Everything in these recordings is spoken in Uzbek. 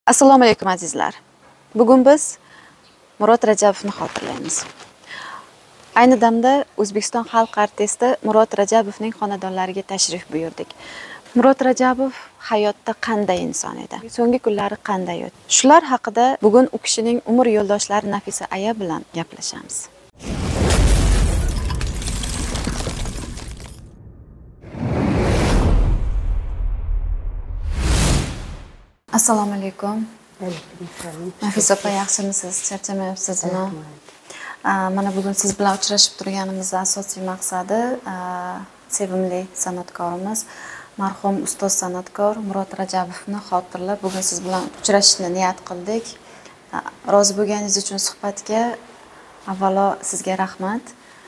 Assalomu alaykum azizlar. Bugun biz Murod Rajabovni xotirlaymiz. Ayni damda O'zbekiston xalq artisti Murod Rajabovning xonadonlariga tashrif buyurdik. Murod Rajabov hayotda qanday inson edi? So'nggi kunlari qanday o'tdi? Shular haqida bugun u kishining umr yo'ldoshlari Nafisa aya bilan gaplashamiz. Assalomu alaykum. Nafisa opa, yaxshimisiz? Charchamayapsizmi? Mana bugun siz bilan uchrashib turganimizning asosiy maqsadi sevimli san'atkorimiz, marhum ustoz san'atkor Murod Rajabovni xotirlab bugun siz bilan uchrashishni niyat qildik. Rozi bo'lganingiz uchun suhbatga avvalo sizga rahmat.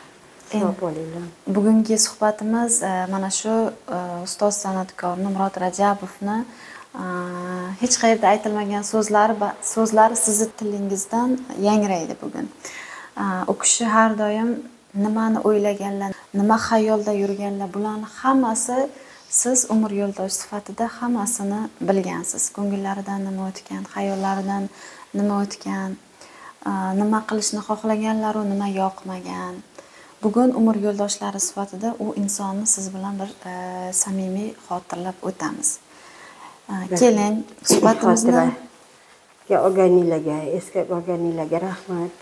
Bugungi suhbatimiz mana shu ustoz san'atkorni Murod Rajabovni hech qayerda aytilmagan so'zlari sizni tilingizdan yangraydi bugun. U kishi har doim nimani o'ylaganlar, nima xayolda yurganlar, bularni hammasi siz umr yo'ldosh sifatida hammasini bilgansiz. Ko'ngillaridan nima o'tgan, xayollaridan nima o'tgan, nima qilishni xohlaganlar, nima yoqmagan. Bugun umr yo'ldoshlari sifatida u insonni siz bilan bir samimiy xotirlab o'tamiz. Keling, suhbatimizni o'rganinglarga, eski o'rganinglarga rahmat.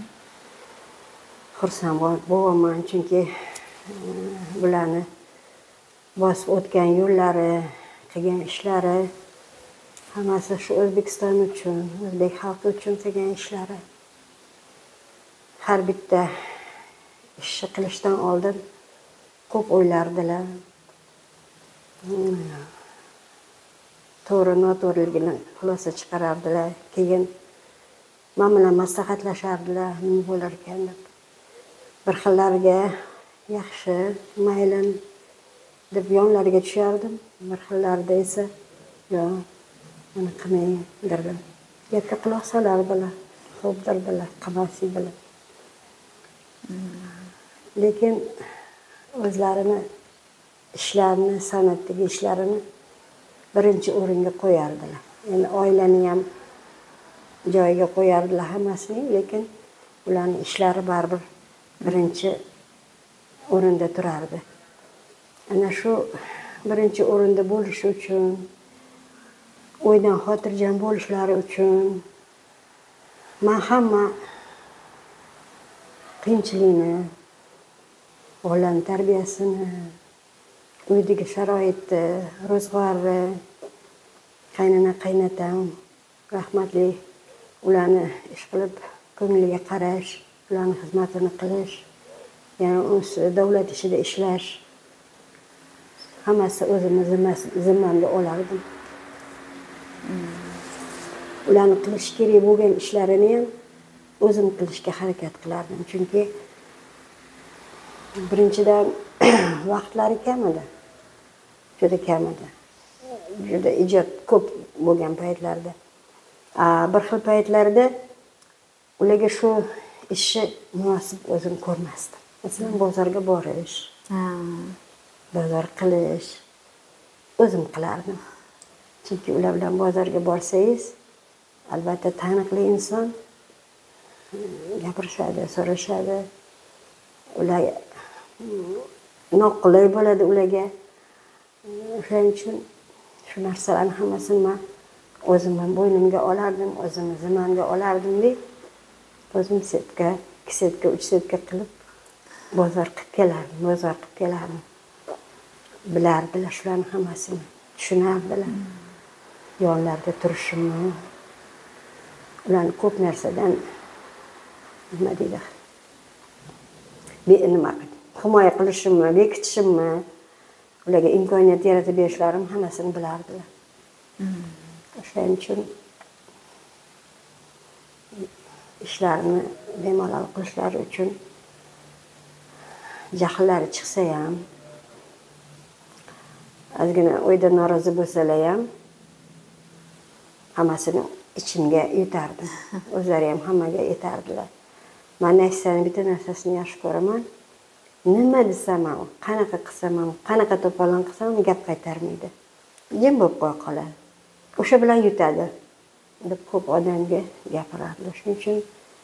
Xursand bo'laman, chunki bularni bosib o'tgan yo'llari, qilgan ishlari hammasi shu O'zbekiston uchun, o'zbek xalqi uchun qilgan ishlari. Har bitta ishni qilishdan oldin ko'p o'ylardilar. To'g'ri noto'g'riligini xulosa chiqarardilar. Keyin men bilan maslahatlashardilar, nima bo'lar ekan deb. Bir xillariga yaxshi, mayli deb yonlariga tushardim. Bir xillarida esa yo'q, buni qilmang derdim. Gapga quloq solardilar, xo'p derdilar, qilmasinglar. Lekin o'zlarini ishlarini, san'atdagi ishlarini birinchi o'ringa qo'yardilar. Endi oilani ham joyiga qo'yardilar hammasining, lekin ularning ishlari baribir birinchi o'rinda turardi. Ana shu birinchi o'rinda bo'lishi uchun, o'ydan xotirjam bo'lishlari uchun men hamma qiyinchilikni, o'g'illarni tarbiyasini, uydagi sharoitni, ro'zg'orni, qaynona qaynatam rahmatli, ularni ish qilib ko'ngliga qarash, ularni xizmatini qilish, yana o'zi davlat ishida ishlash, hammasi o'zimni zimmamga olardim. Ularni qilish kerak bo'lgan ishlarini ham o'zim qilishga harakat qilardim, chunki birinchidan vaqtlari kam edi. Juda kam edi. Juda ijod ko'p bo'lgan paytlarda. Bir xil paytlarda ularga shu ishni munosib o'zim ko'rmasdim. Masalan, bozorga borish, bozor qilish o'zim qilardim. Chunki ular bilan bozorga borsangiz, albatta taniqli inson gapirishadi, so'rashadi. Ular noqulay bo'ladi ularga. Shuning uchun shu narsalarni hammasini men o'zim bo'ynimga olardim, o'zim zimmamga olardim deb, o'zim setka, 2 setka, 3 setka qilib bozor qilib kelardim. Bilardilar shularni hammasini, tushunardilar. Yonlarida turishimni, ularni ko'p narsadan nima deydi? Himoya qilishimni, bekitishimni, ularga imkoniyat yaratib berishlarim hammasini bilardilar. Shuning uchun ishlarini bemalol qilishlari uchun jahllari chiqsa ham, ozgina o'yda norozi bo'lsalar ham hammasini ichimga yutardim. O'zlari ham hammaga yetardilar. Men Nafisani bitta narsasini yaxshi ko'raman. Nima desam ham, qanaqa qilsam ham, qanaqa to'polon qilsam ham gap qaytarmaydi. Jim bo'lib qo'ya qoladi. O'sha bilan yutadi. deb ko'p odamga gapirardilar. Shuning uchun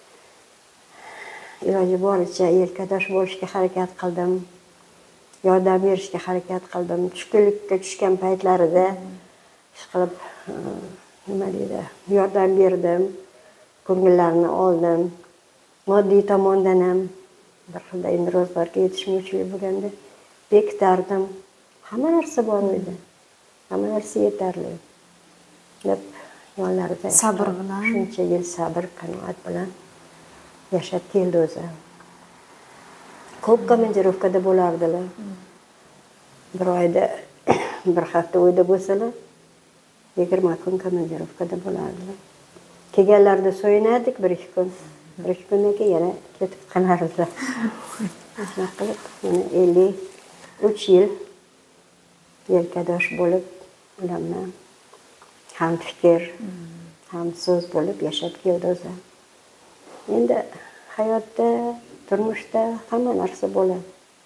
iloji boricha yelkadosh bo'lishga harakat qildim. Yordam berishga harakat qildim. Tushkunlikka tushgan paytlarida ishqilib nima deydi, yordam berdim. Ko'ngillarini oldim. Moddiy tomondan ham bir xilda endi ro'zg'orga yetishmovchilik bo'lganda bekitardim. Hamma narsa bor edi. Hamma narsa yetarli. Deb yonlarida sabr bilan, shuncha yil sabr, qanoat bilan yashab keldi o'zi. Ko'p komandirovkada bo'lardilar. Bir oyda bir hafta uyda bo'lsalar, 20 kun komandirovkada bo'lardilar. Kelganlarda so'yinardik bir-ikki kun. Bir-ikki kundan keyin yana ketib qolardilar. Shunday qilib, yana 53 yil yelkadosh bo'lib, ular bilan ham fikr, ham so'z bo'lib yashab keldi o'zi. Endi hayotda, turmushda hamma narsa bo'ladi.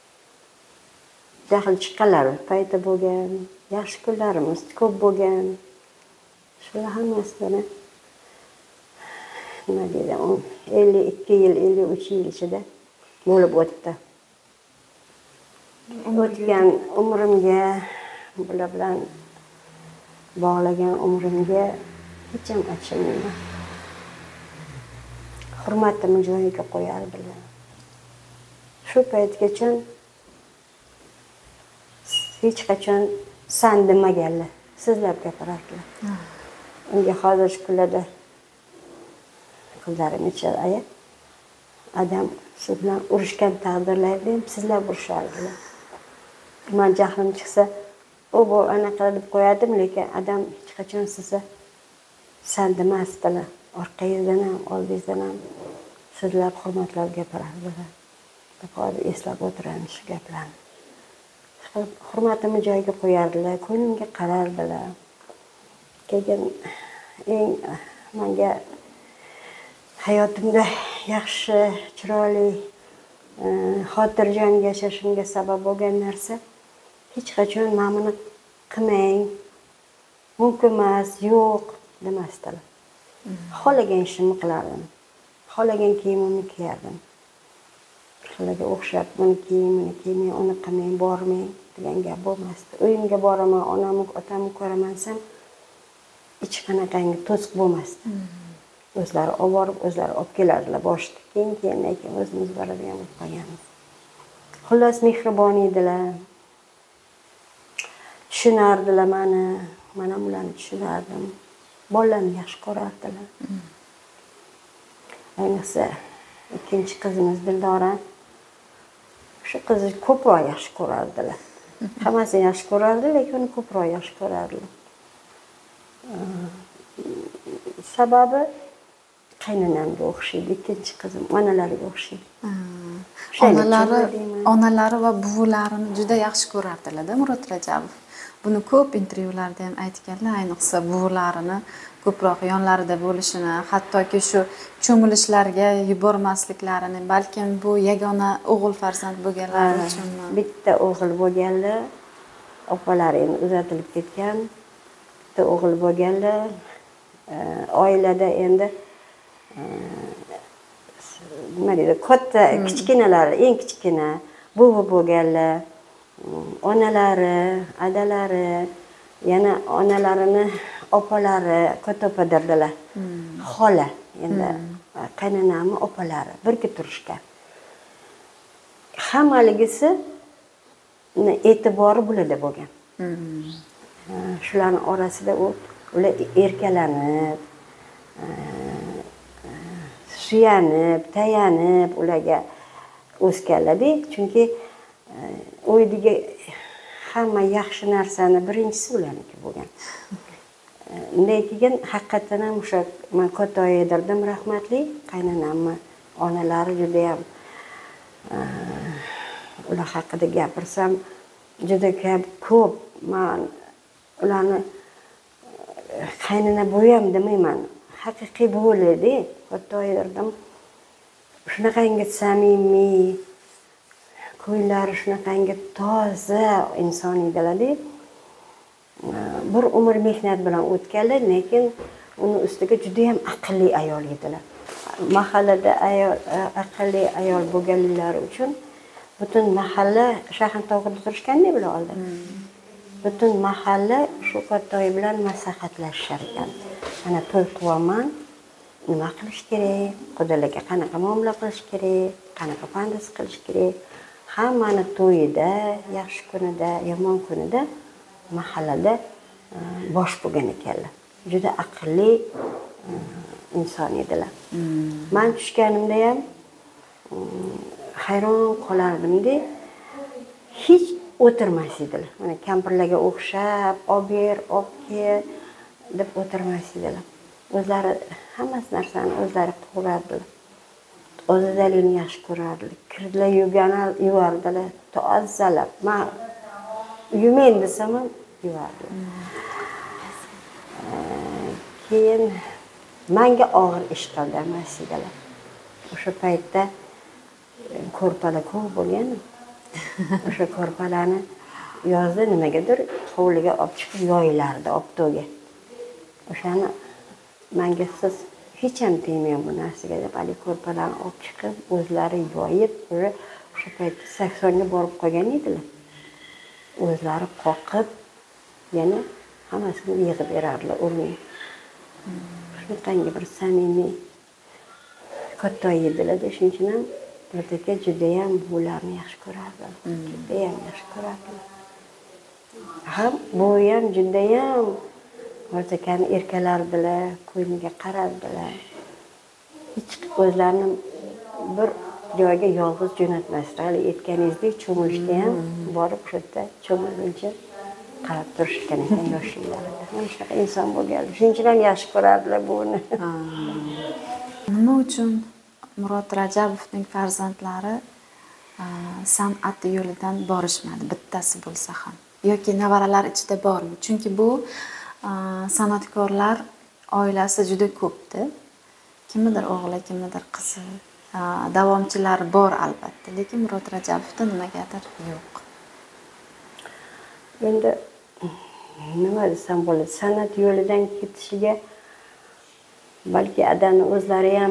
Jahl chiqqanlar payti bo'lgan, yaxshi kunlarimiz ko'p bo'lgan. Shular hammasini nima deydi, 52 yil, 53 yil ichida bo'lib o'tdi. O'tgan umrimga, bular bilan bog'lagan umrimga hech ham achinmayman. Hurmatimni joyiga qo'yardilar. Shu paytgacha hech qachon san demaganlar, sizlab gapirardilar. Unga hozirgi kunlarda qizlarim ichadi, aya, adam siz bilan urushgan taqdirlarda ham sizlab urushardilar. Men jahlim chiqsa, u bu anaqa deb qo'yadim, lekin adam hech qachon sizni san demasdilar. Orqangizdan ham, oldingizdan ham sizlab hurmatlab gapirardilar. Hozir eslab o'tiraman shu gaplarni. Hurmatimni joyiga qo'yardilar, ko'nglimga qarardilar. Keyin eng menga hayotimda yaxshi, chiroyli, xotirjam yashashimga sabab bo'lgan narsa hech qachon men buni qilmang, mumkin emas, yo'q demasdilar. Xohlagan ishimni qilardim. Xohlagan kiyimimni kiyardim. Xalaga o'xshab buni kiymang, uni qilmang, bormang degan gap bo'lmasdi. Uyimga boraman, onamni, otamni ko'raman desam, hech qanaqangi to'siq bo'lmasdi. O'zlari olib borib, o'zlari olib kelardilar. Boshida keyin o'zimiz boradigan bo'lib qolganmiz. Xullas mehribon edilar. Tushunardilar meni, men ham ularni tushunardim. Bolalarni yaxshi ko'rardilar. Ayniqsa ikkinchi qizimiz Dildora, shu qizni ko'proq yaxshi ko'rardilar. Hammasini yaxshi ko'rardi, lekin uni ko'proq yaxshi ko'rardilar. Sababi qaynonamga o'xshaydi, ikkinchi qizim onalariga o'xshaydi. Onalari va buvularini juda yaxshi ko'rardilar-da Murod Rajabov. Buni ko'p intervyularda ham aytganlar, ayniqsa buvularini ko'proq yonlarida bo'lishini, hattoki shu cho'milishlarga yubormasliklarini, balkim bu yagona o'g'il farzand bo'lganlari uchunmi? Bitta o'g'il bo'lganlar, opalari endi uzatilib ketgan. Bitta o'g'il bo'lganlar, oilada endi nima deydi, katta kichkinalar, eng kichkina buvi bo'lganlar, onalari, adalari, yana onalarini opalari ko'topadirdilar. Xola, endi qaynonamni opalari birga turishgan. Hammaligisi e'tibori bularda bo'lgan. Shularning orasida ular erkalanib, suyanib, tayanib ularga o'sganlar-da. Chunki uydagi hamma yaxshi narsani birinchisi ularniki bo'lgan. Undan keyin haqiqatan ham o'sha men katta edirdim, rahmatli qaynonamni onalari juda ham ular haqida gapirsam juda ko'p men ularni qaynona bo'yam demayman. Haqiqiy bo'ladi, katta edirdim. Shunaqangi samimiy, ko'ylari shunaqangi toza inson edilar-da. Bir umr mehnat bilan o'tganlar, lekin Uni ustiga juda ham aqlli ayol edilar. Mahallada aqlli ayol bo'lganlari uchun butun mahalla Shayxontohurda turishganda bular oldin. Butun mahalla shu Qo'rtoy bilan maslahatlashishar ekan. Mana to'y qilaman, nima qilish kerak, qudalarga qanaqa muomala qilish kerak, qanaqa pandus qilish kerak. Hammani to'yida, yaxshi kunida, yomon kunida mahallada bosh bo'lgan ekanlar. Juda aqlli inson edilar. Men tushganimda ham hayron qolardim-da. Hech o'tirmas edilar. Mana kampirlarga o'xshab, obyer, obke deb o'tirmas edilar. O'zlari hamma narsani o'zlari qilardilar. Ozidalikni yaxshi ko'rardilar. Kirdilar, yuvardilar, tozalab. Men yumayman desam ham yuvardilar. Keyin menga og'ir ish qildi masidalar. O'sha paytda ko'rpalar ko'p bo'lgan. O'sha ko'rpalarni yozda nimagadir hovliga olib chiqib yoyilardi optoga. O'shani menga siz hech ham tegmayman bu narsaga deb ali ko'rpalarni olib chiqib o'zlari yoyib, o'sha paytda 80 ga borib qolgan edilar. O'zlari qoqib, yana hammasini yig'ib berardilar o'rniga. Shunaqangi bir samimiy Qo'rtoy edilar-da, shuning uchun ham Qo'rtoyga juda ham bularni yaxshi ko'rardilar. Juda ham yaxshi ko'rardilar. Ham bu ham juda ham Qo'rtoyni erkalardilar, ko'yniga qarardilar. Hech o'zlarini bir joyga yolg'iz jo'natmasdilar. Aytganingizdek, cho'milishga ham borib shu yerda cho'milguncha qarab turishgan ekan yoshliklarida. Mana shunaqa inson bo'lgan. Shuning uchun ham yaxshi ko'rardilar buni. Nima uchun Murod Rajabovning farzandlari san'at yo'lidan borishmadi, bittasi bo'lsa ham yoki nevaralar ichida bormi? Chunki bu san'atkorlar oilasi juda ko'pdi. Kimnidir o'g'li, kimnidir qizi, davomchilar bor albatta, lekin Murod Rajabovda nimagadir yo'q. Endi nima desam bo'ladi, san'at yo'lidan ketishiga balki adamning o'zlari ham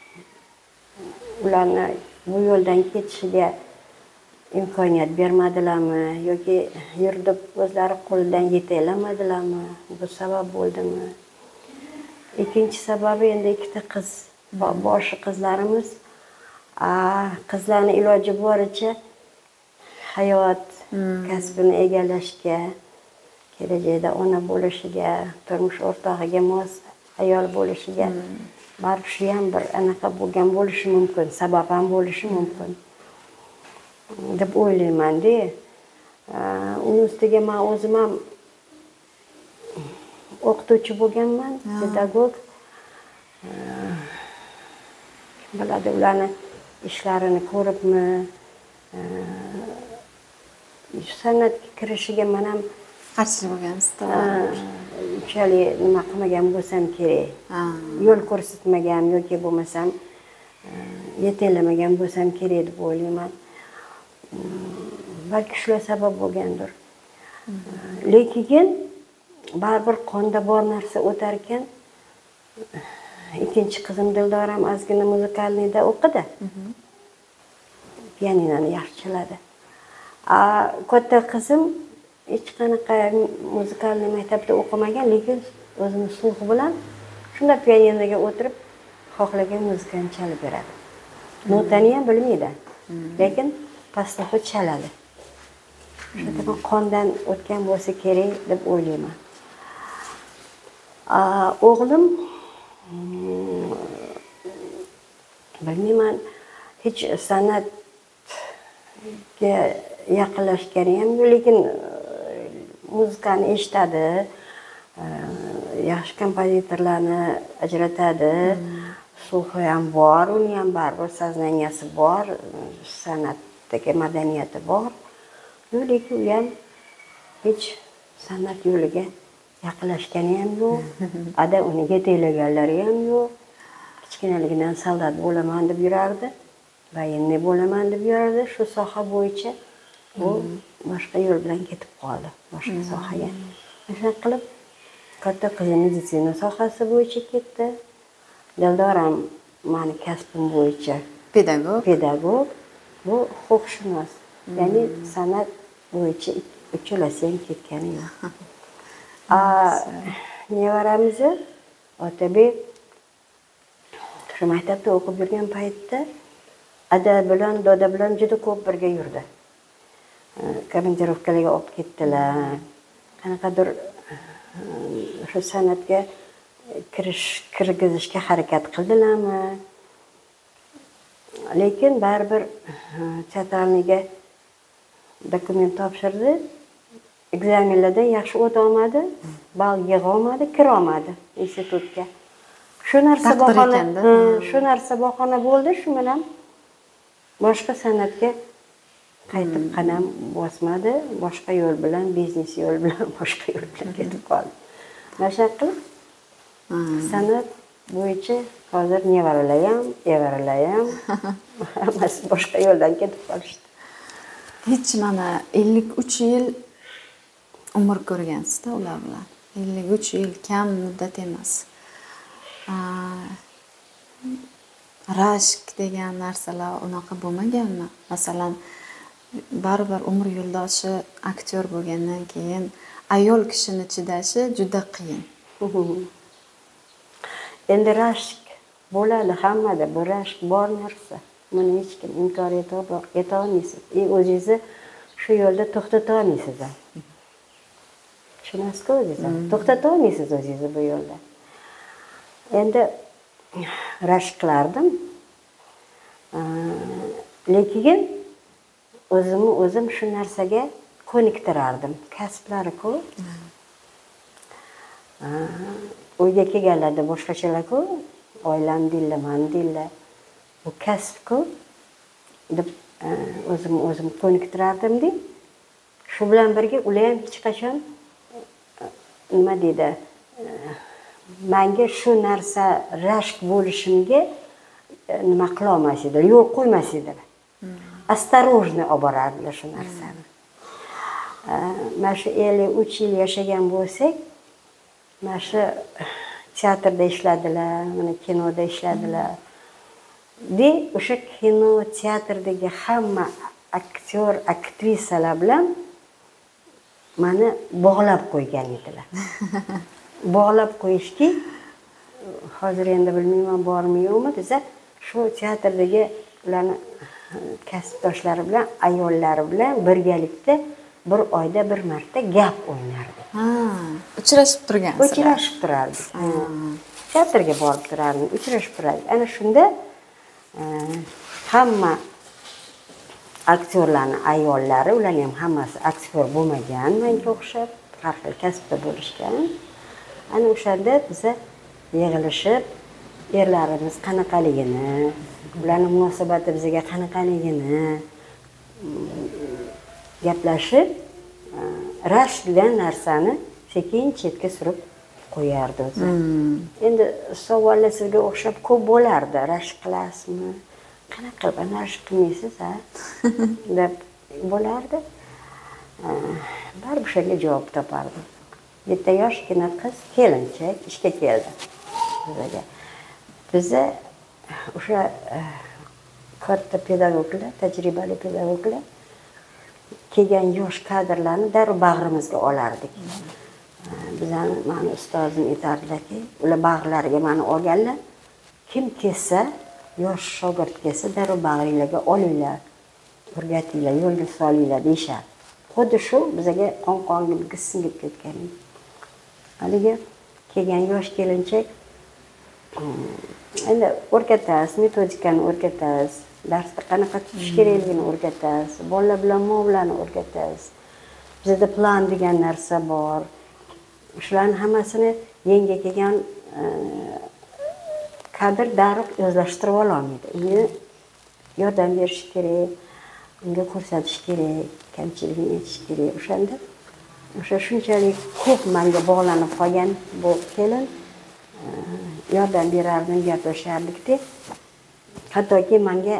ularni bu yo'ldan ketishiga imkoniyat bermadilarmi yoki yurib o'zlari qo'lidan yetaolmadilarmi? Bu sabab bo'ldimi? Ikkinchi sababi endi ikkita qiz, boshi qizlarimiz qizlarni iloji boricha hayot kasbini egallashga, kelajakda ona bo'lishiga, turmush o'rtog'iga mos ayol bo'lishiga baribir shu ham bir anaqa bo'lgan bo'lishi mumkin, sabab ham bo'lishi mumkin deb o'ylayman-da. Uning ustiga men o'zim ham o'qituvchi bo'lganman, pedagog. Kim biladi, ularni ishlarini ko'ribmi, san'atga kirishiga men ham Qarshi bo'lgansiz-da. Unchalik nima qilmagan bo'lsam kerak. Yo'l ko'rsatmagan yoki bo'lmasam yetaklamagan bo'lsam kerak deb o'ylayman. Balki shular sabab bo'lgandir. Lekin baribir qonda bor narsa o'tar ekan. Ikkinchi qizim Dildoram ozgina muzikalniyda o'qidi. Pianinoni yaxshi chaladi. Katta qizim hech qanaqa muzikalniy maktabda o'qimagan, lekin o'zini sluhi bilan shunda pianinoga o'tirib xohlagan muzikani chalib beradi. Notani ham bilmaydi, lekin pastrofi chaladi. Shunday qondan o'tgan bo'lsa kerak deb o'ylayman. O'g'lim bilmayman, hech san'atga yaqinlashgani ham yo'q, lekin muzikani eshitadi, yaxshi kompozitorlarni ajratadi, sluhi ham bor, uni ham baribir soznaniyasi bor, san'atdagi madaniyati bor. Lekin u ham hech san'at yo'liga yaqinlashgani ham yo'q. Uni yetaklaganlari ham yo'q. Kichkinaligidan soldat bo'laman deb yurardi, voyenniy bo'laman deb yurardi. Shu soha bo'yicha u boshqa yo'l bilan ketib qoldi, boshqa sohaga. Shunday qilib katta qizim meditsina sohasi bo'yicha ketdi. Dildoram mani kasbim bo'yicha pedagog, bu huquqshunos. Ya'ni san'at bo'yicha uchalasi ham ketgani yo'q. Nevaramizni Otabek shu maktabda o'qib yurgan paytda ada bilan doda bilan juda ko'p birga yurdi. Komandirovkalarga olib ketdilar. Qanaqadir shu san'atga kirgizishga harakat qildilarmi? Lekin baribir teatralniga dokument topshirdi. Ekzamenlardan yaxshi o'ta olmadi, ball yig'a olmadi, kira olmadi institutga. Shu narsa bahona bo'ldi, shu bilan boshqa san'atga qaytib qadam bosmadi, boshqa yo'l bilan, biznes yo'l bilan, boshqa yo'l bilan ketib qoldi. Mana shunaqa qilib san'at bo'yicha hozir nevaralar ham, hammasi boshqa yo'ldan ketib qolishdi. Hech mana 53 yil umr ko'rgansiz-da ular bilan. 53 yil kam muddat emas. Rashk degan narsalar unaqa bo'lmaganmi? Masalan, baribir umr yo'ldoshi aktyor bo'lgandan keyin ayol kishini chidashi juda qiyin. Endi rashk bo'ladi hammada, bu rashk bor narsa. Buni hech kim inkor eta olmaysiz. O'zingizni shu yo'lda to'xtata olmaysiz. Tushunasiz-ku o'zingiz. To'xtata olmaysiz o'zingizni bu yo'lda. Endi rashk qilardim. Lekin o'zim shu narsaga ko'niktirardim. Kasblari-ku. Uyga kelganlarda boshqachalar-ku. Oilam dilla, men dilla. Bu kasb-ku deb o'zim ko'niktirardim-da. Shu bilan birga ular ham hech qachon nima deydi? Menga shu narsa rashk bo'lishimga nima qila olmas edi, yo'l qo'ymas edilar. Осторожно olib borardilar shu narsani. Mana shu 53 yil yashagan bo'lsak, mana shu teatrda ishladilar, mana kinoda ishladilar. O'sha kino, teatrdagi hamma aktyor, aktrisalar bilan meni bog'lab qo'ygan edilar. Bog'lab qo'yishki, hozir endi bilmayman bormi yo'qmi desa, shu teatrdagi ularni kasbdoshlari bilan, ayollari bilan birgalikda bir oyda bir marta gap o'ynardik. Uchrashib turgansizlar. Uchrashib turardik. Teatrga borib turardik, uchrashib turardik. Ana shunda hamma aktyorlarning ayollari, ular ham hammasi aktyor bo'lmagan, menga o'xshab, har xil kasbda bo'lishgan. Ana o'shanda biz yig'ilishib, erlarimiz qanaqaligini, ularning munosabati bizga qanaqaligini gaplashib, rashk degan narsani sekin chetga surib qo'yardi o'zi. Endi savollar sizga o'xshab ko'p bo'lardi. Rashk qilasizmi? Qanaqa qilib rashk qilmaysiz, ha? deb bo'lardi. Baribir shunga javob topardim. Bitta yoshgina qiz kelinchak ishga keldi bizga. Biza o'sha katta pedagoglar, tajribali pedagoglar kelgan yosh kadrlarni darrov bag'rimizga olardik. Bizani mani ustozim aytardilarki, ular bag'rlariga meni olganlar, kim kelsa, yosh shogird kelsa, darrov bag'ringlarga olinglar, o'rgatinglar, yo'lga solinglar deyishar. Xuddi shu bizga qon-qonga singib ketgan. Haligi kelgan yosh kelinchak endi o'rgatasiz, metodikani o'rgatasiz, darsda qanaqa tutish kerakligini o'rgatasiz, bolalar bilan muomalani o'rgatasiz. Bizda plan degan narsa bor. Shularning hammasini yangi kelgan kadr darrov o'zlashtirib ololmaydi. Unga yordam berish kerak, unga ko'rsatish kerak, kamchiligini aytish kerak. O'shanda o'sha shunchalik ko'p menga bog'lanib qolgan bu kelin yordam berardim, gaplashardik-da. Hattoki meni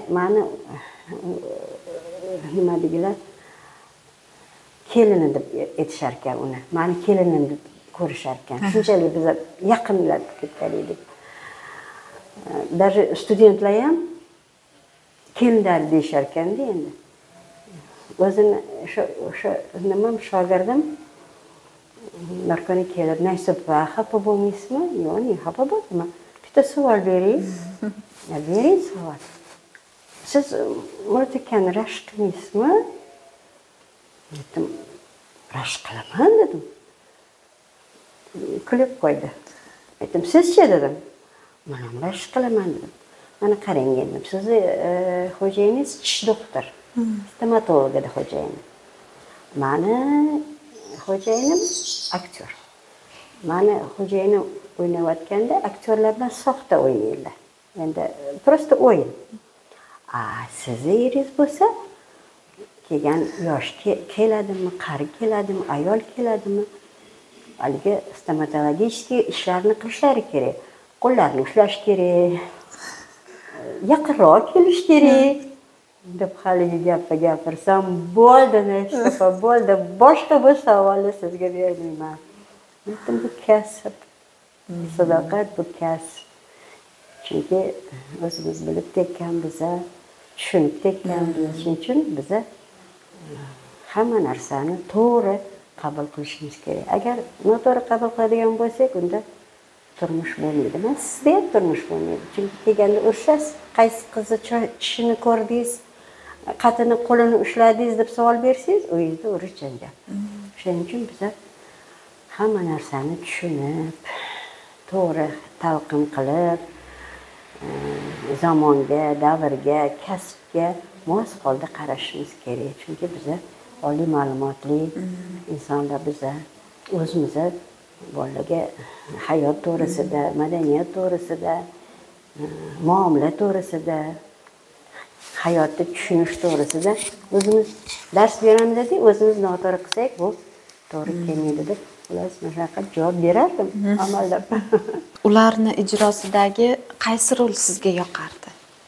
nima degilar, kelini deb aytishar ekan uni. Meni kelinim deb ko'rishar ekan. Shunchalik biz yaqinlab ketgan edik. Даже studentlar ham keldilar deyishar ekanda endi. O'zini o'sha nimam shogirdim bir kuni kelib, "Naysupa, xafa bo'lmaysizmi?" "Yo'q, xafa bo'lmayman. Bitta savol beray." "Bering savol." "Siz Murat akani rashk qilmaysizmi?" Aytdim, "Rashk qilaman" dedim. Kulib qo'ydi. Aytdim, "Sizchi?" dedim. "Men ham rashk qilaman" dedim. "Mana qarang endi, sizni xo'jayingiz tish doktor, stomatolog edi xo'jayini. Mani xo'jayinim aktyor. Mani xo'jayinim o'ynayotganda aktyorlar bilan soxta o'ynaydilar. Endi prosta o'yin. Sizni eringiz bo'lsa, kelgan yosh keladimi, qari keladimi, ayol keladimi, haligi stomatologический ishlarni qilishlari kerak. Qo'llarini ushlash kerak. Yaqinroq kelish kerak." deb haligi gapni gapirsam, "Bo'ldi, Naysupa, bo'ldi. Boshqa bu savolni sizga bermayman." Aytdim, "Bu kasb. Sadoqat bu kasb. Chunki o'zimiz bilib tekkanmiz, tushunib tekkanmiz. Shuning uchun biz hamma narsani to'g'ri qabul qilishimiz kerak. Agar noto'g'ri qabul qiladigan bo'lsak, unda turmush bo'lmaydi. Men sizda ham turmush bo'lmaydi. Chunki kelganda urishasiz. Qaysi qizni tishini ko'rdingiz, qatini qo'lini ushladingiz deb savol bersangiz, uyingizda urush janjal. Shuning uchun biz hamma narsani tushunib, to'g'ri talqin qilib, zamonga, davrga, kasbga mos holda qarashimiz kerak. Chunki biz oliy ma'lumotli insonlar, biz o'zimiz bolalarga hayot to'g'risida, madaniyat to'g'risida, muomala to'g'risida, hayotni tushunish to'g'risida o'zimiz dars beramiz-ku, o'zimiz noto'g'ri qilsak, bu to'g'ri kelmaydi deb shunaqa javob berardim amallab. Ularni ijrosidagi qaysi rol sizga yoqardi?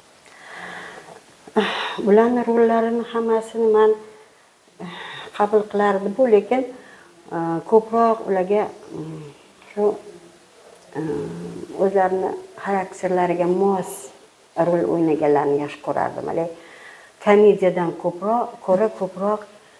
Ularning rollarini hammasini men qabul qilardim-ku, lekin ko'proq ularga shu o'zlarini xarakterlariga mos rol o'ynaganlarni yaxshi ko'rardim. Mana komediyadan ko'proq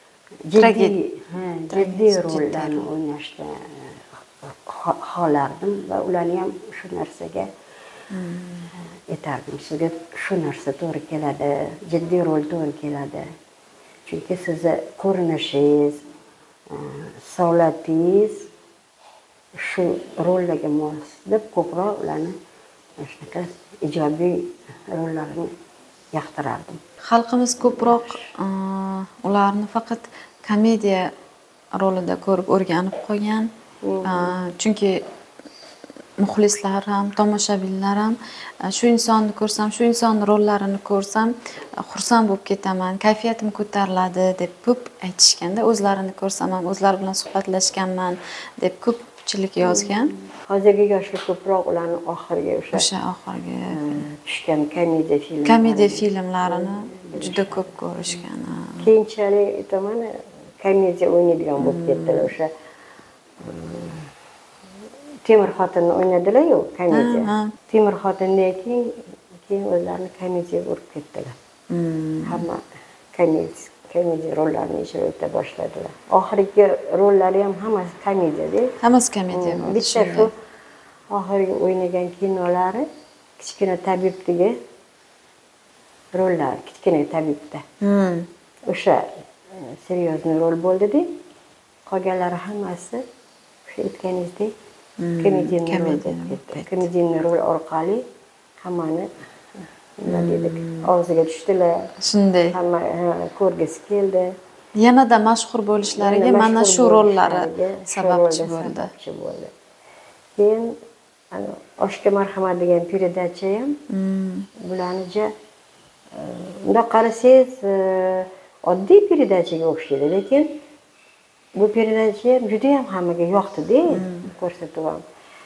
jiddiy rollarni o'ynashni xohlardim va ularni ham shu narsaga aytardim. Sizga shu narsa to'g'ri keladi, jiddiy rol to'g'ri keladi. Chunki sizni ko'rinishingiz, savlatingiz shu rollarga mos deb ko'proq ularni shunaqa ijobiy rollarni yoqtirardim. Xalqimiz ko'proq ularni faqat komediya rolida ko'rib o'rganib qolgan. Chunki muxlislar ham, tomoshabinlar ham shu insonni ko'rsam, shu inson rollarini ko'rsam, xursand bo'lib ketaman, kayfiyatim ko'tariladi deb ko'p aytishganda, o'zlarini ko'rsam ham, o'zlar bilan suhbatlashganman deb ko'pchilik yozgan. Hozirgi yoshlar ko'proq ularni oxirgi o'sha oxirgi tushgan komediya filmlarini juda ko'p ko'rishgan. Keyinchalik aytaman, komediya o'ynaydigan bo'lib ketdilar. O'sha Temir xotinni o'ynadilar-ku, komediya. Temir xotindan keyin o'zlarini komediyaga urib ketdilar. Hamma komediya rollarini ijro eta boshladilar. Oxirgi rollari ham hammasi komediya-da. Hammasi komediya bo'ldi. Bitta shu oxirgi o'ynagan kinolari kichkina tabibdagi rollar, kichkina tabibda. O'sha seryozni rol bo'ldi-da. Qolganlari hammasi o'sha aytganingizdek komediya rol orqali hammani nima deylik, og'ziga tushdilar. Shunday. Hamma ko'rgisi keldi. Yanada mashhur bo'lishlariga mana shu rollari sababchi bo'ldi. Keyin Oshga marhamat degan передача ham bularni bundoq qarasangiz oddiy передачаga o'xshaydi, lekin bu передача ham juda ham hammaga yoqdi-da, ko'rsatuv ham.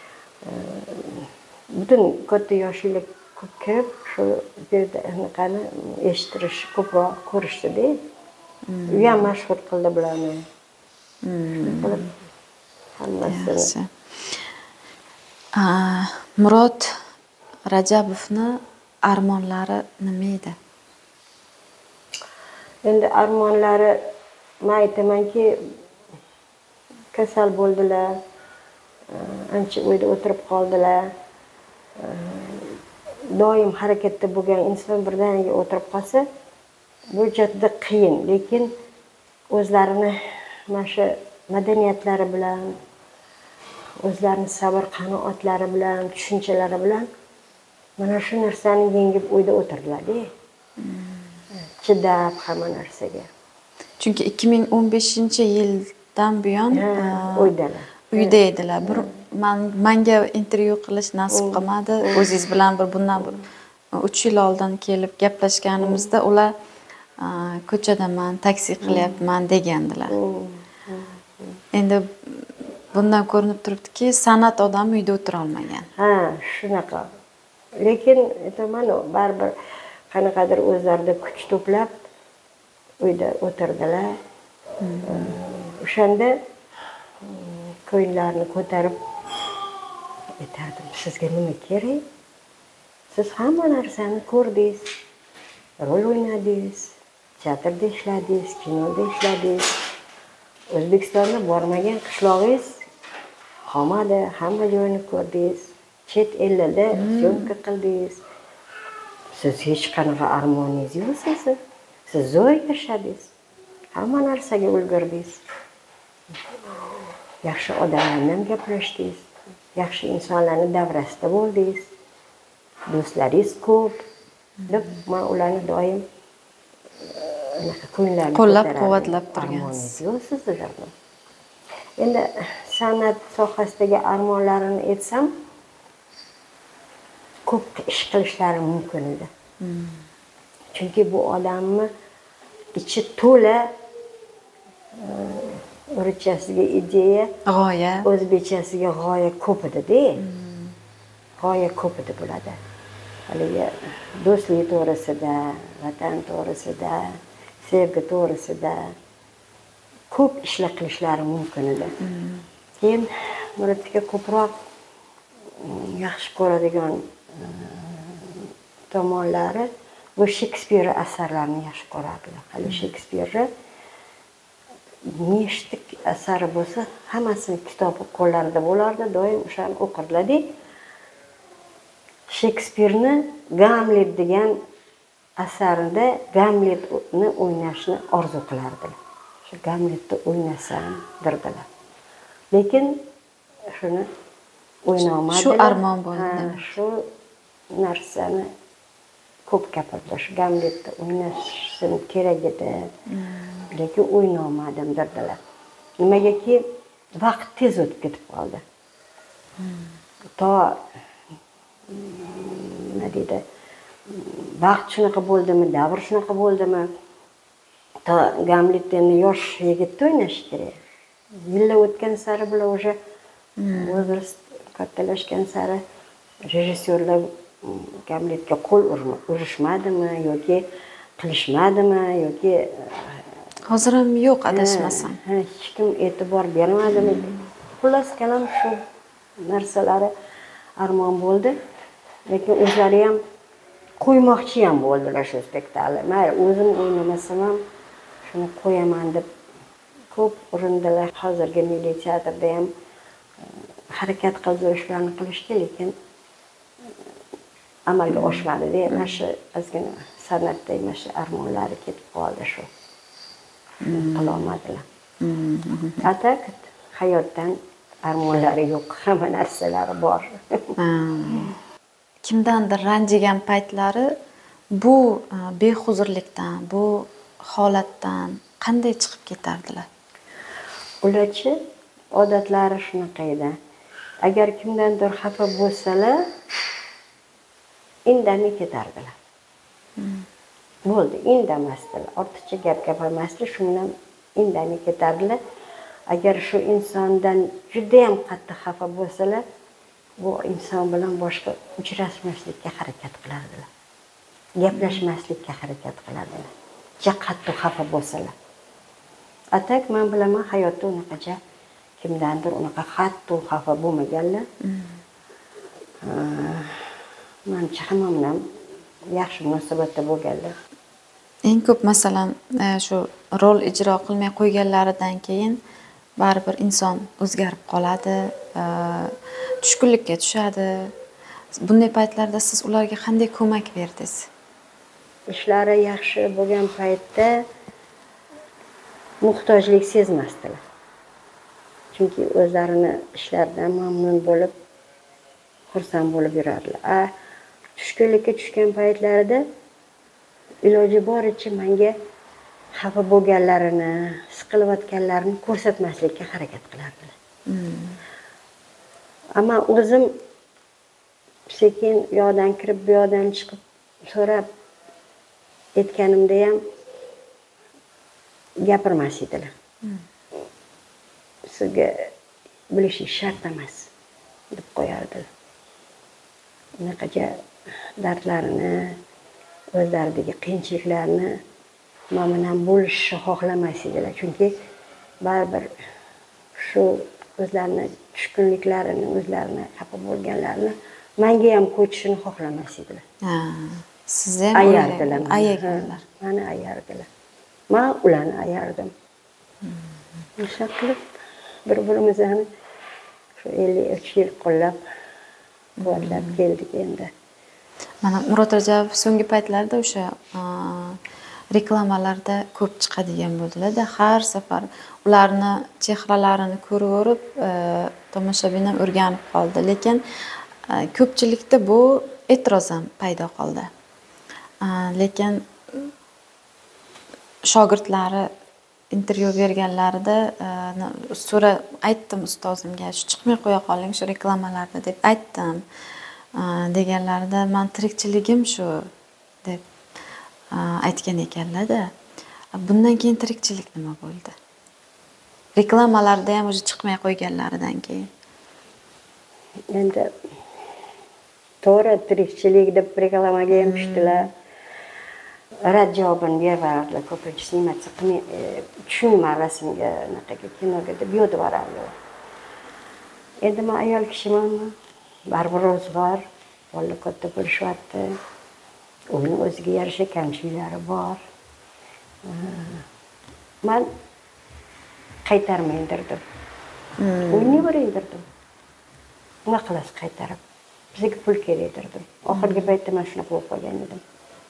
Butun katta yoshlar ko'p kirib, shu peredachani eshitish, ko'proq ko'rishdi-da. U ham mashhur qildi bularni. hammasini. Yaxshi. Murod Rajabovni armonlari nima edi? Endi armonlari, men aytamanki, kasal bo'ldilar, ancha uyda o'tirib qoldilar. Doim harakatda bo'lgan inson birdaniga o'tirib qolsa, bu juda qiyin, lekin o'zlarini mana shu madaniyatlari bilan, o'zlarini sabr qanoatlari bilan, tushunchalari bilan mana shu narsani yengib uyda o'tirdilar-da. Chidab hamma narsaga. Chunki 2015-yildan buyon uyda edilar. Menga intervyu qilish nasib qilmadi. O'zingiz bilan bundan 3 yil oldin kelib gaplashganimizda ular ko'chadaman, taksi qilyapman degandilar. Endi bundan ko'rinib turibdiki, san'at odami uyda o'tira olmagan. Ha, shunaqa. Lekin aytaman, baribir qanaqadir o'zlarida kuch to'plab uyda o'tirdilar. O'shanda ko'nglarni ko'tarib aytardim, sizga nima kerak? Siz hamma narsani ko'rdingiz, rol o'ynadingiz, teatrda ishladingiz, kinoda ishladingiz. O'zbekistonda bormagan qishlog'ingiz qolmadi, hamma joyni ko'rdingiz. Chet ellarda syomka qildingiz. Siz hech qanaqa armoningiz yo'q sizni. Siz zo'r yashadingiz. Hamma narsaga ulgurdingiz. Yaxshi odamlar bilan gaplashdingiz. Yaxshi insonlarni davrasida bo'ldingiz. Do'stlaringiz ko'p. Deb men ularni doim ko'nglarini qo'llab-quvvatlab turgansiz. Yo'q sizda. Endi san'at sohasidagi armonlarini aytsam, ko'p ish qilishlari mumkin edi. Chunki bu odamni ichi to'la o'richasiga ideya, g'oya, o'zbekchasiga g'oya ko'p edi-da. G'oya ko'p edi bo'ladi. Haligi do'stlik to'g'risida, vatan to'g'risida, sevgi to'g'risida ko'p ishlar qilishlari mumkin edi. Keyin Murodga ko'proq yaxshi ko'radigan tomonlari bu Shekspir asarlarini yaxshi ko'rardilar. Hali Shekspir nechta asari bo'lsa, hammasini kitobi qo'llarida bo'lardi, doim o'shani o'qirdilar-da. Shekspirni Gamlet degan asarida Gamletni o'ynashni orzu qilardilar. Shu Gamletni o'ynasam derdilar. Lekin shuni o'ynolmadilar. Shu armon bo'ldi. Shu narsani ko'p gapirdilar. Shu Gamletni o'ynashim kerak edi. Lekin o'ynolmadim derdilar. Nimagaki vaqt tez o'tib ketib qoldi. To nima deydi? Vaqt shunaqa bo'ldimi, davr shunaqa bo'ldimi? To Gamletni yosh yigitni o'ynash kerak. Yillar o'tgan sari bular o'sha возраст kattalashgan sari rejissyorlar Gamletga qo'l urishmadimi yoki qilishmadimi yoki hozir ham yo'q adashmasam. Hech kim e'tibor bermadimi? Xullas kalom shu narsalari armon bo'ldi. Lekin o'zlari ham qo'ymoqchi ham bo'ldilar shu spektaklni. Mayli, o'zim o'ynamasam ham shuni qo'yaman deb ko'p urindilar. Hozirgi Milliy teatrda ham harakat qilishlarni qilishdi, lekin amalga oshmadi-da. Mana shu ozgina san'atda mana shu armonlari ketib qoldi shu. Qilolmadilar. Atak hayotdan armonlari yo'q, hamma narsalari bor. Kimdandir ranjigan paytlari bu behuzurlikdan, bu holatdan qanday chiqib ketardilar? Ularchi odatlari shunaqa edi. Agar kimdandir xafa bo'lsalar, indamay ketardilar. Bo'ldi, indamasdilar. Ortiqcha gap gapirmasdilar, shundan indamay ketardilar. Agar shu insondan juda ham qattiq xafa bo'lsalar, bu inson bilan boshqa uchrashmaslikka harakat qilardilar. Gaplashmaslikka harakat qilardilar. Juda qattiq xafa bo'lsalar. Atak men bilaman hayotda unaqacha kimdandir unaqa qattiq xafa bo'lmaganlar. Menimcha hammam ham yaxshi munosabatda bo'lganlar. Eng ko'p masalan shu rol ijro qilmay qo'yganlaridan keyin baribir inson o'zgarib qoladi, tushkunlikka tushadi. Bunday paytlarda siz ularga qanday ko'mak berdingiz? Ishlari yaxshi bo'lgan paytda muhtojlik sezmasdilar. Chunki o'zlarini ishlaridan mamnun bo'lib, xursand bo'lib yurardilar. Tushkunlikka tushgan paytlarida iloji boricha menga xafa bo'lganlarini, siqilayotganlarini ko'rsatmaslikka harakat qilardilar. Ammo o'zim sekin u yoqdan kirib, bu yoqdan chiqib so'rab aytganimda ham gapirmas edilar. Sizga bilishingiz shart emas deb qo'yardilar. Unaqacha dardlarini, o'zlaridagi qiyinchiliklarni men bilan bo'lishni xohlamas edilar. Chunki baribir shu o'zlarini tushkunliklarini, o'zlarini xafa bo'lganlarini menga ham ko'chishini xohlamas edilar. Sizni ham ayardilar. ayaganlar. Meni ayardilar. Men ularni ayardim. O'sha qilib bir-birimizni shu 53 yil qo'llab quvvatlab keldik endi. Mana Murod Rajabov so'nggi paytlarda o'sha reklamalarda ko'p chiqadigan bo'ldilar-da. Har safar ularni chehralarini ko'rib, tomoshabin ham o'rganib qoldi. Lekin ko'pchilikda bu e'tiroz ham paydo qoldi. Lekin shogirdlari intervyu berganlarida aytdim ustozimga, shu chiqmay qo'ya qoling shu reklamalarda deb aytdim. Deganlarida men tirikchiligim shu deb aytgan ekanlar-da. Bundan keyin tirikchilik nima bo'ldi? Reklamalarda ham o'zi chiqmay qo'yganlaridan keyin. Endi to'g'ri tirikchilik deb reklamaga ham tushdilar. Rad javobini berardilar. Ko'pincha nima tushunmay rasmga, anaqaga, kinoga deb yozib yuborardilar. Endi men ayol kishiman. Baribir ro'zg'or, bola katta bo'lishyapti. Uning o'ziga yarasha kamchiliklari bor. Men qaytarmaydirdim. Uyni berdirdim. Nima qilasiz qaytarib? Bizga pul kerakdirdim. Oxirgi paytda men shuni qilib qo'ygan edim.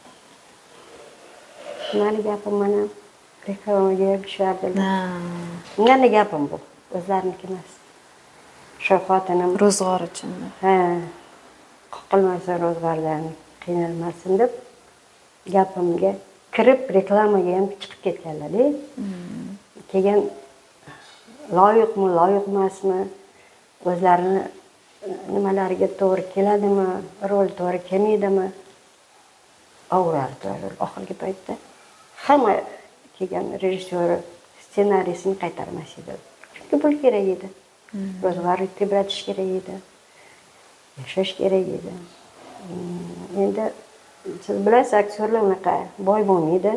Meni gapim mana reklamaga tushardilar. Meni gapim bu, o'zlariniki emas. Shu xotinim Ro'zg'or uchun. Qilmasa ro'zg'ordan qiynalmasin deb gapimga kirib reklamaga ham chiqib ketganlar-da. Keyin loyiqmi, loyiq emasmi, o'zlarini nimalariga to'g'ri keladimi, rol to'g'ri kelmaydimi o'rardilar oxirgi paytda. Hamma kelgan rejissyor ssenariysini qaytarmas edi. Chunki pul kerak edi. Ro'zg'or tebratish kerak edi. Yashash kerak edi. Endi siz bilasiz, aktyorlar unaqa boy bo'lmaydi.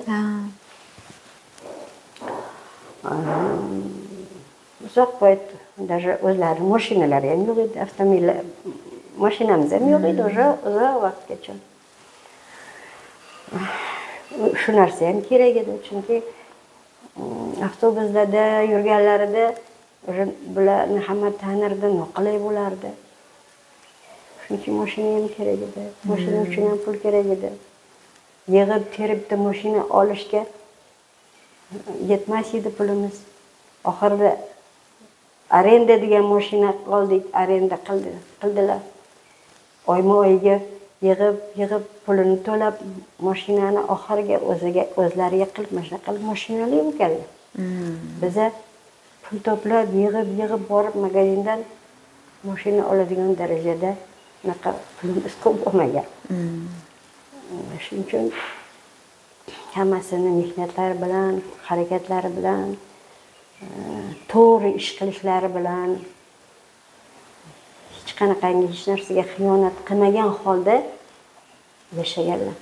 Uzoq payt даже o'zlari mashinalari ham yo'q edi, avtomobil mashinamiz ham yo'q edi uzoq vaqtgacha. Shu narsa ham kerak edi, chunki avtobuslarda yurganlarida bularni hamma tanirdi, noqulay bo'lardi. Shuning uchun mashina ham kerak edi. Mashina uchun ham pul kerak edi. Yig'ib teribda mashina olishga yetmas edi pulimiz. Oxirida arenda degan mashina oldik, arenda qildilar. Oyma-oyga yig'ib pulini to'lab mashinani oxiriga o'zlariga qilib mashinali bo'lganlar. Biza pul to'plab yig'ib borib magazindan mashina oladigan darajada unaqa pulimiz ko'p bo'lmagan. Shuning uchun hammasini mehnatlari bilan, harakatlari bilan, to'g'ri ish qilishlari bilan, hech qanaqangi hech narsaga xiyonat qilmagan holda yashaganlar.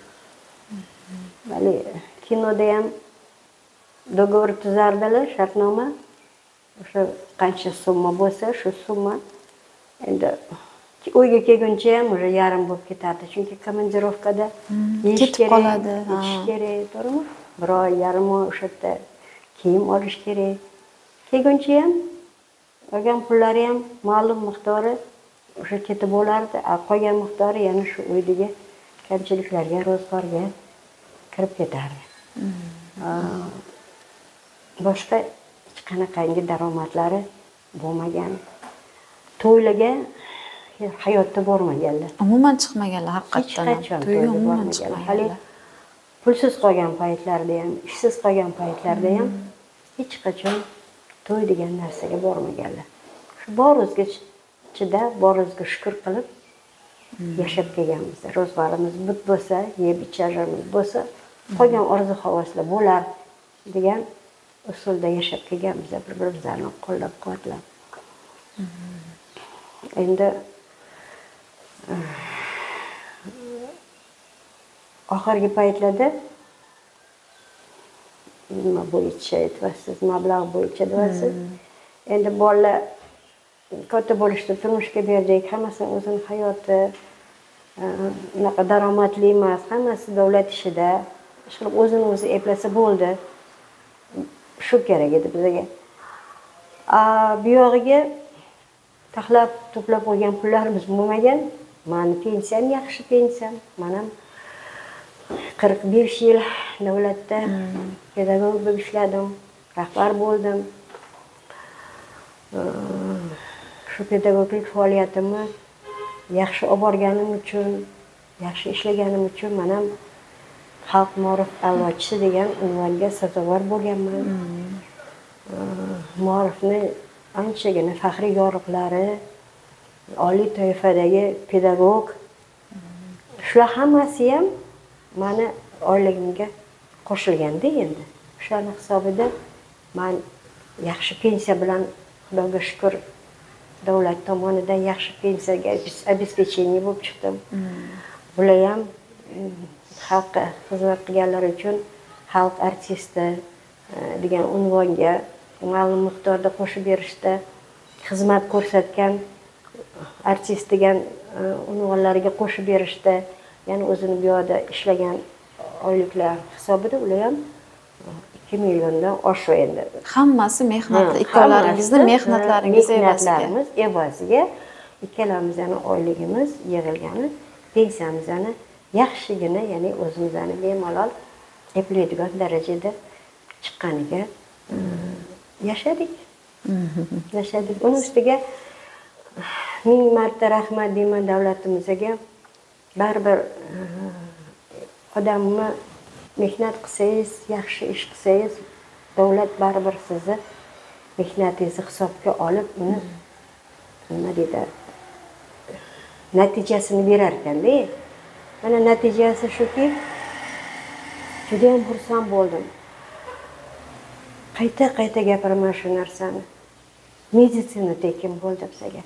Vali kinoda ham dogovor tuzardilar, shartnoma. o'sha qancha summa bo'lsa, shu summa endi uyga kelguncha ham уже yarim bo'lib ketadi. Chunki komandirovkada yeyish ketib qoladi. ichish kerak, to'g'rimi? Bir oy, yarim oy o'sha yerda kiyim olish kerak. Kelguncha ham olgan pullari ham ma'lum miqdori o'sha ketib bo'lardi. Qolgan miqdori yana shu uydagi kamchiliklarga, ro'zg'orga kirib ketardi. Boshqa hech qanaqangi daromadlari bo'lmagan. To'ylarga hayotda bormaganlar. Umuman chiqmaganlar haqiqatdan. Hech qachon To'yga umuman bormaganlar. chiqmaganlar. Hali pulsiz qolgan paytlarda ham, ishsiz qolgan paytlarda ham hech qachon to'y degan narsaga bormaganlar. Shu borizga chidab, borizga shukr qilib yashab kelganmiz. Ro'zg'orimiz but bo'lsa, yeb ichishimiz bo'lsa, qolgan orzu havaslar bo'lar degan usulda yashab kelganmiz, bir-birimizni qo'llab-quvvatlab. Endi oxirgi paytlarda nima bo'yicha aytyapsiz, mablag' bo'yicha deyapsiz. Endi bolalar katta bo'lishdi, turmushga berdik, hammasini o'zini hayoti unaqa daromadli emas, hammasi davlat ishida, ish qilib o'zini o'zi eplasa bo'ldi. Shu kerak edi bizga. Bu yog'iga taxlab to'plab qo'ygan pullarimiz bo'lmagan. Mani pensiyam yaxshi pensiyam. Men ham 45 yil davlatda pedagog bo'lib ishladim, rahbar bo'ldim. Shu pedagoglik faoliyatimni yaxshi olib borganim uchun, yaxshi ishlaganim uchun men ham xalq ma'rif a'lochisi degan unvonga sazovor bo'lganman. Ma'rifni anchagina faxriy yorliqlari, oliy toifadagi pedagog, shular hammasi ham meni oyligimga qo'shilganda endi. Shuning hisobida men yaxshi pensiya bilan, Xudoga shukr, davlat tomonidan yaxshi pensiyaga обеспечение bo'lib chiqdim. Bular ham xalqqa xizmat qilganlar uchun xalq artisti degan unvonga ma'lum miqdorda qo'shib berishdi. Xizmat ko'rsatgan artist degan unvonlarga qo'shib berishdi. Ya'ni o'zini bu yoqda ishlagan oyliklar hisobida ular ham 2 milliondan oshib endi. Hammasi mehnat, ikkalaringizning mehnatlaringiz evaziga ikkalamizning oyligimiz yig'ilgani, pensiyamizni yaxshigina, ya'ni o'zimizni bemalol eplaydigan darajada chiqqaniga yashadik. Yashadik. Uning ustiga ming marta rahmat deyman davlatimizga. Baribir odamni mehnat qilsangiz, yaxshi ish qilsangiz, davlat baribir sizni mehnatingizni hisobga olib, uni nima deydi, natijasini berar ekanda. Mana natijasi shuki, juda ham xursand bo'ldim. Qayta gapiraman shu narsani. Meditsina tekin bo'ldi bizga.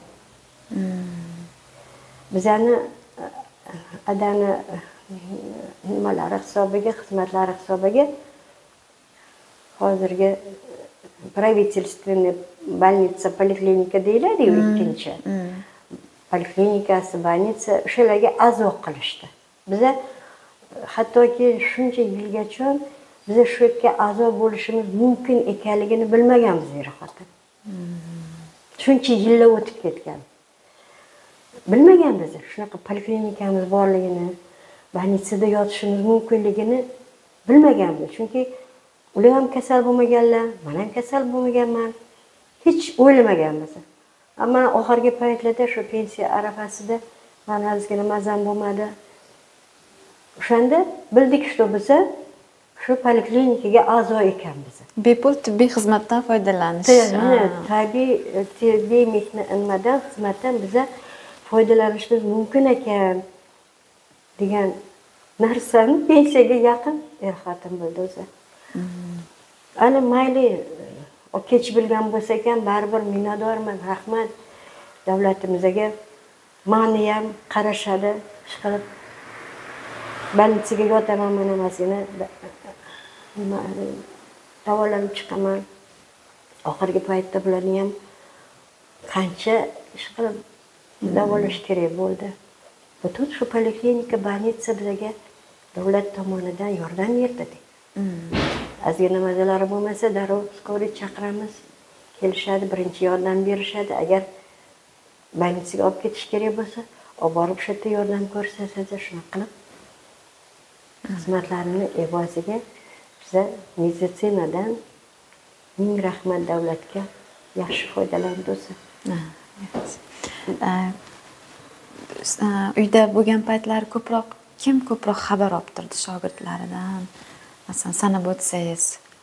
Bizani adani nimalari hisobiga, xizmatlari hisobiga hozirgi правительственный больница, poliklinika deyiladi-ku ikkinchi. Poliklinikasi, больница o'shalarga a'zo qilishdi. Biza hattoki shuncha yilgacha biz shu yerga a'zo bo'lishimiz mumkin ekanligini bilmaganmiz ro'yxatdan. Shuncha yillar o'tib ketgan. Bilmaganmiz shunaqa poliklinikamiz borligini, больницада yotishimiz mumkinligini bilmaganmiz. Chunki ular ham kasal bo'lmaganlar, men ham kasal bo'lmaganman. Hech o'ylamaganmiz. Ammo oxirgi paytlarda shu pensiya arafasida mana ozgina mazam bo'lmadi. O'shanda bildik, что biz shu poliklinikaga a'zo ekanmiz. Bepul tibbiy xizmatdan foydalanish. Tibbiy nimadan, xizmatdan biz foydalanishimiz mumkin ekan degan narsani pensiyaga yaqin er-xotin bildi o'zi. Ana mayli, o kech bilgan bo'lsa ekan, baribir minnatdorman, rahmat davlatimizga. Meni ham qarashadi, ish qilib больницаga yotaman, mana mazgina davolanib chiqaman. oxirgi paytda bularni ham qancha ish qilib davolash kerak bo'ldi. Butun shu poliklinika, больница bizga davlat tomonidan yordam berdi. Ozgina mazalari bo'lmasa, darrov skoriy chaqiramiz, kelishadi, birinchi yordam berishadi. Agar больницаga olib ketish kerak bo'lsa, olib borib shu yerda yordam ko'rsatadi. Shunaqa qilib xizmatlarini evaziga biza meditsinadan ming rahmat davlatga yaxshi foydalandi o'zi. Uyda bo'lgan paytlar kim ko'proq xabar olib turdi shogirdlaridan? Masalan, sanab o'tsangiz.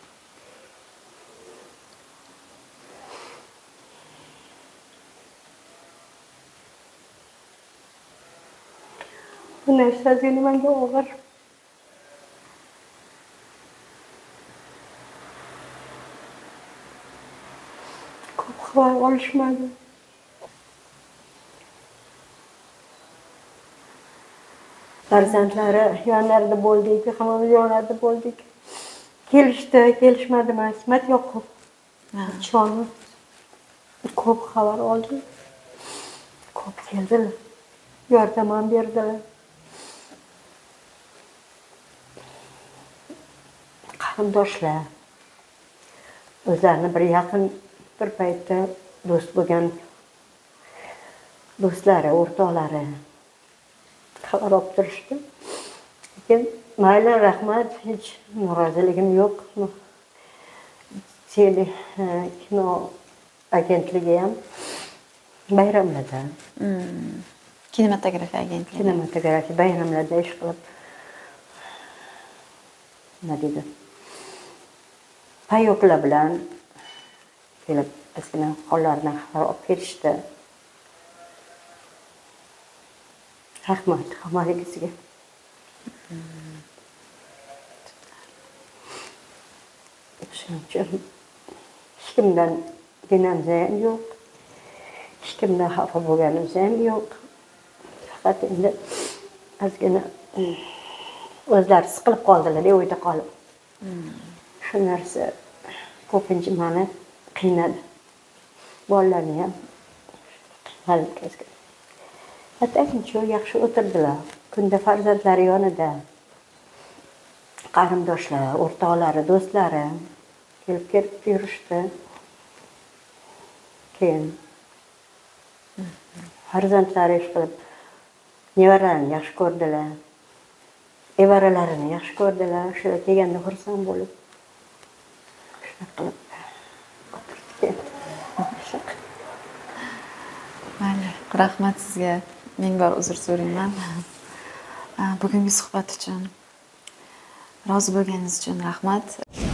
Bu narsa menga og'ir. Ko'p xabar olishmadi. Farzandlari yonlarida bo'ldik, hammamiz yonlarida bo'ldik. Kelishdi, kelishmadi emas, hikmat yo'q. Ishonib ko'p xabar oldim. Ko'p keldilar. Yordam ham berdilar. Qarindoshlar o'zlarini bir yaqin bir paytda do'st bo'lgan do'stlari, o'rtoqlari xabar olib turishdi. Lekin mayli, rahmat, hech noroziligim yo'q. Kino agentligi ham bayramlarda. Kinematografiya agentligi. Kinematografiya bayramlarda ish qilib, nima deydi? Payyoqlar bilan kelib bizga hollaridan xabar olib ketishdi. Rahmat hammaligizga. Shuning uchun hech kimdan dinamiz ham yo'q. Hech kimdan xafa bo'lganimiz ham yo'q. Faqat endi ozgina o'zlari siqilib qoldilar, uyda qolib. Shu narsa ko'pincha meni qiynadi. Bolalarni ham qiynadi. Atayincha yaxshi o'tirdilar. Kunda farzandlari yonida. Qarindoshlar, o'rtoqlari, do'stlari kelib yurishdi. Keyin farzandlari ish qilib, nevaralarini yaxshi ko'rdilar. Evaralarini yaxshi ko'rdilar. Shular kelganda xursand bo'lib, shunaqa qilib o'tirdik. Mayli, rahmat sizga. Ming bor uzr so'rayman. Bugungi suhbat uchun, rozi bo'lganingiz uchun rahmat.